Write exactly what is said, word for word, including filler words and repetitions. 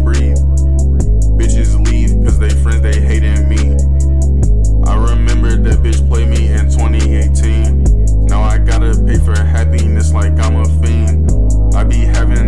breathe. Bitches leave cause they friends, they hating me. I remember that bitch played me in twenty eighteen. Now I gotta pay for happiness like I'm a fiend. I be having